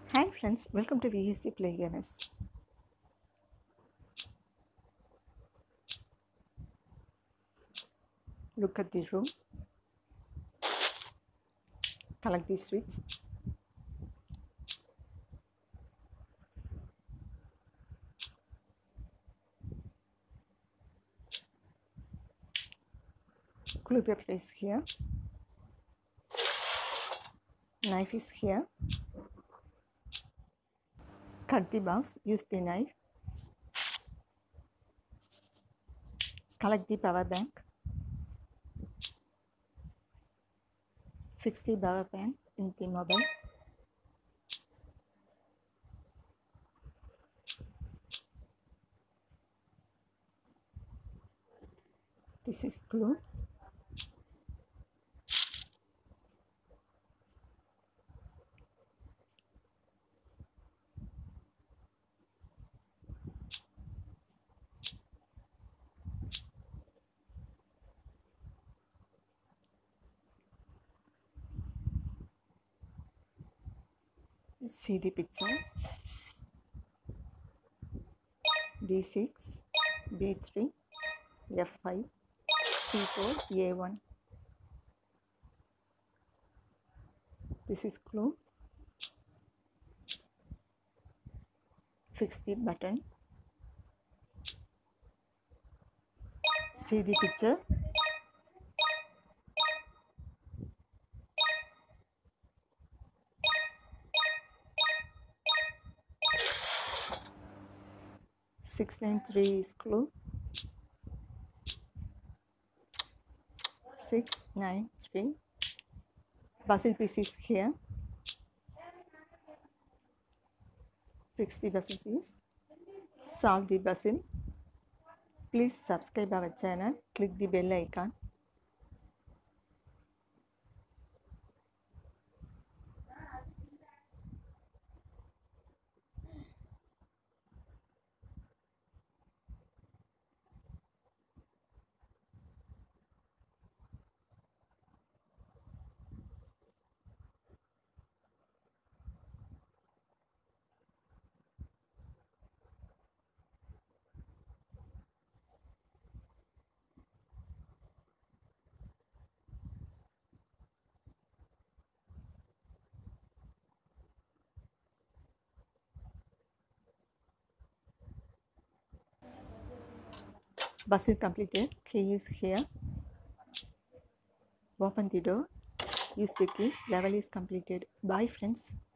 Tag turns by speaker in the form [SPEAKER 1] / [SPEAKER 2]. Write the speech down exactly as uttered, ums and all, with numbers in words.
[SPEAKER 1] Hi friends, welcome to V S T Play Games. Look at the room, collect the sweets. Glue paper is here. Knife is here. Cut the box, use the knife. Collect the power bank. Fix the power bank in the mobile. This is glue. See the picture. D six, B three, F five, C four, A one. This is glue. Fix the button. See the picture. six nine three is glue. six nine three. Puzzle piece is here. Fix the puzzle piece. Solve the puzzle. Please subscribe our channel. Click the bell icon. Puzzle completed. Key is here. Open the door. Use the key. Level is completed. Bye friends.